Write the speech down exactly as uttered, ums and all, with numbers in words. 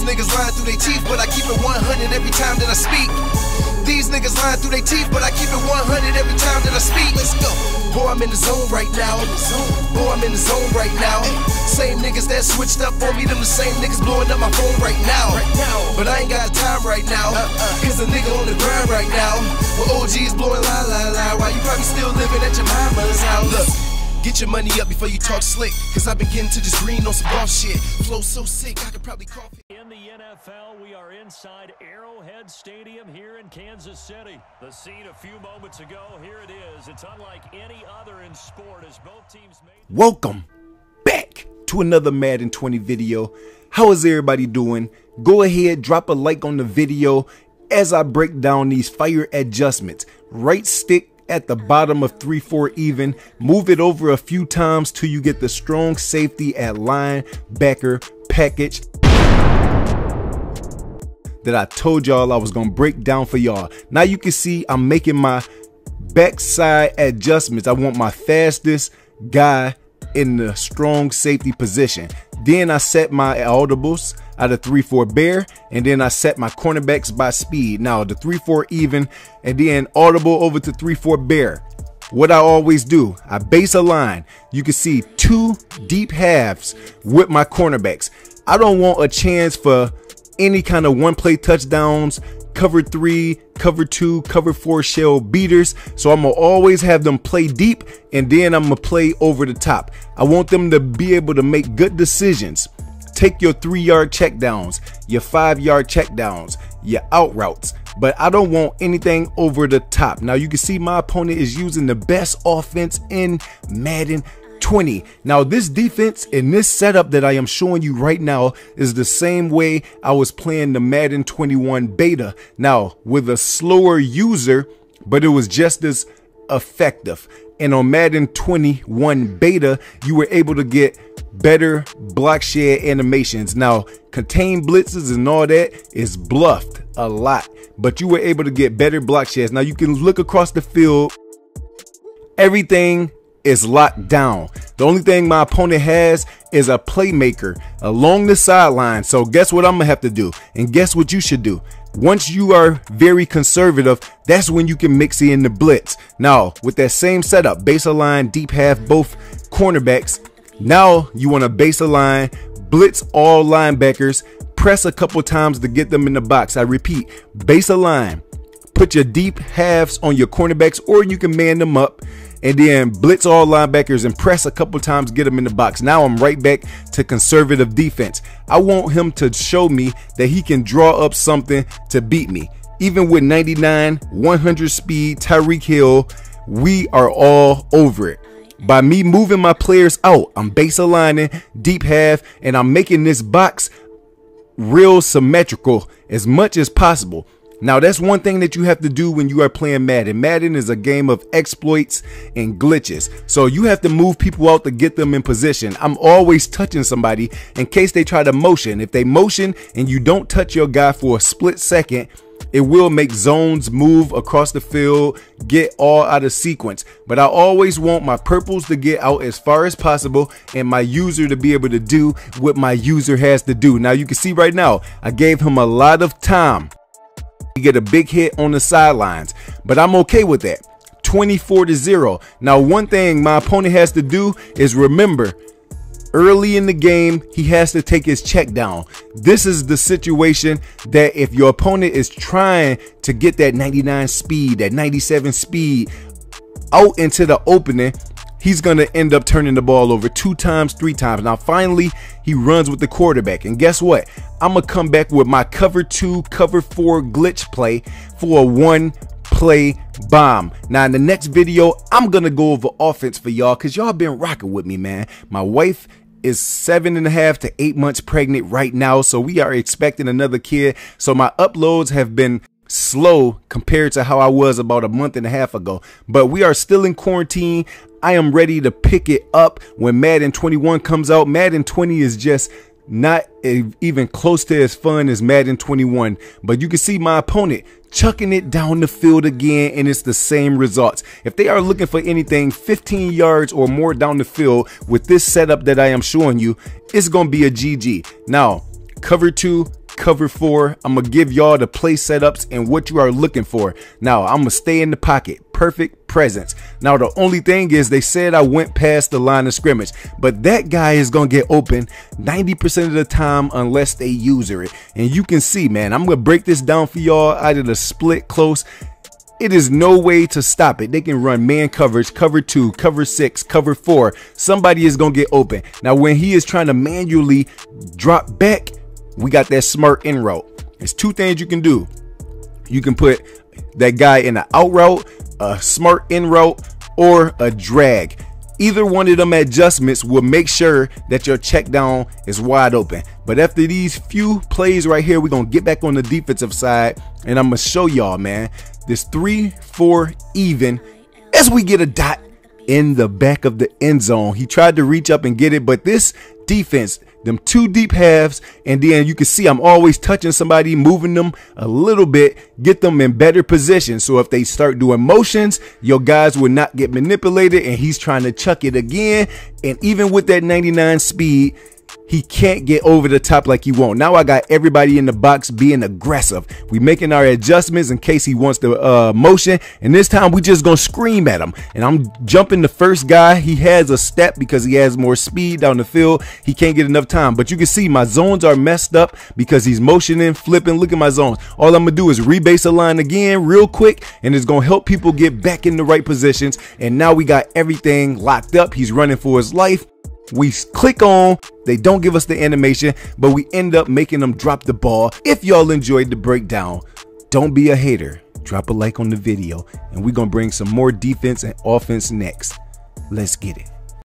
niggas lying through their teeth, but I keep it one hundred every time that I speak. These niggas lying through their teeth, but I keep it one hundred every time that I speak. Let's go. Boy, I'm in the zone right now. Boy, I'm in the zone right now. Same niggas that switched up on me, them the same niggas blowing up my phone right now. But I ain't got time right now, cause a nigga on the grind right now. With O Gs blowing la la la, while you probably still living at your mama's house. Look, get your money up before you talk slick, cause I've been getting to this green on some golf shit. Flow so sick, I could probably cough it. In the N F L, we are inside Arrowhead Stadium here in Kansas City. The scene a few moments ago, here it is. It's unlike any other in sport as both teams made... Welcome back to another Madden twenty video. How is everybody doing? Go ahead, drop a like on the video as I break down these fire adjustments. Right stick at the bottom of three four even, move it over a few times till you get the strong safety at linebacker package that I told y'all I was gonna break down for y'all. Now you can see I'm making my backside adjustments. I want my fastest guy in the strong safety position. Then I set my audibles out of three four bear, and then I set my cornerbacks by speed. Now the three four even, and then audible over to three four bear. What I always do, I base a line. You can see two deep halves with my cornerbacks. I don't want a chance for any kind of one play touchdowns, cover three, cover two, cover four shell beaters. So I'm gonna always have them play deep, and then I'm gonna play over the top. I want them to be able to make good decisions. Take your three yard checkdowns, your five yard checkdowns, your out routes, but I don't want anything over the top. Now you can see my opponent is using the best offense in Madden twenty. Now this defense in this setup that I am showing you right now is the same way I was playing the Madden twenty-one beta. Now with a slower user, but it was just as effective. And on Madden twenty-one beta, you were able to get better block shed animations. Now contain blitzes and all that is bluffed a lot, but you were able to get better block sheds. Now you can look across the field, everything is locked down. The only thing my opponent has is a playmaker along the sideline. So guess what I'm gonna have to do, and guess what you should do. Once you are very conservative, that's when you can mix in the blitz. Now with that same setup, base a line, deep half, both cornerbacks. Now you want to base a line, blitz all linebackers, press a couple times to get them in the box. I repeat, base a line, put your deep halves on your cornerbacks, or you can man them up, and then blitz all linebackers and press a couple times, get them in the box. Now I'm right back to conservative defense. I want him to show me that he can draw up something to beat me. Even with ninety-nine, one hundred speed, Tyreek Hill, we are all over it. By me moving my players out, I'm base aligning, deep half, and I'm making this box real symmetrical as much as possible. Now that's one thing that you have to do when you are playing Madden. Madden is a game of exploits and glitches. So you have to move people out to get them in position. I'm always touching somebody in case they try to motion. If they motion and you don't touch your guy for a split second, it will make zones move across the field, get all out of sequence. But I always want my purples to get out as far as possible and my user to be able to do what my user has to do. Now you can see right now, I gave him a lot of time to get a big hit on the sidelines, but I'm okay with that. twenty-four to zero. Now one thing my opponent has to do is remember, early in the game, he has to take his check down. This is the situation that if your opponent is trying to get that ninety-nine speed, that ninety-seven speed out into the opening, he's going to end up turning the ball over two times, three times. Now, finally, he runs with the quarterback. And guess what? I'm going to come back with my cover two, cover four glitch play for a one play bomb. Now in the next video, I'm gonna go over offense for y'all, because y'all been rocking with me, man. My wife is seven and a half to eight months pregnant right now, so we are expecting another kid. So my uploads have been slow compared to how I was about a month and a half ago, but we are still in quarantine. I am ready to pick it up when Madden twenty-one comes out. Madden twenty is just not even close to as fun as Madden twenty-one, but you can see my opponent chucking it down the field again, and it's the same results. If they are looking for anything fifteen yards or more down the field with this setup that I am showing you, it's gonna be a G G. Now, cover two, cover four. I'm going to give y'all the play setups and what you are looking for. Now, I'm going to stay in the pocket. Perfect presence. Now, the only thing is they said I went past the line of scrimmage, but that guy is going to get open ninety percent of the time unless they user it. And you can see, man, I'm going to break this down for y'all. I did a split close. It is no way to stop it. They can run man coverage, cover two, cover six, cover four. Somebody is going to get open. Now, when he is trying to manually drop back, we got that smart in route. There's two things you can do. You can put that guy in an out route, a smart in route, or a drag. Either one of them adjustments will make sure that your check down is wide open. But after these few plays right here, we're going to get back on the defensive side, and I'm going to show y'all, man, this three four even as we get a dot in the back of the end zone. He tried to reach up and get it, but this defense, them two deep halves, and then you can see I'm always touching somebody, moving them a little bit, get them in better position. So if they start doing motions, your guys will not get manipulated, and he's trying to chuck it again. And even with that ninety-nine speed, he can't get over the top like he won't. Now I got everybody in the box being aggressive. We making our adjustments in case he wants the uh, motion. And this time we just gonna scream at him. And I'm jumping the first guy. He has a step because he has more speed down the field. He can't get enough time. But you can see my zones are messed up because he's motioning, flipping. Look at my zones. All I'm gonna do is rebase the line again real quick, and it's gonna help people get back in the right positions. And now we got everything locked up. He's running for his life. We click on, they don't give us the animation, but we end up making them drop the ball. If y'all enjoyed the breakdown, don't be a hater. Drop a like on the video, and we're going to bring some more defense and offense next. Let's get it.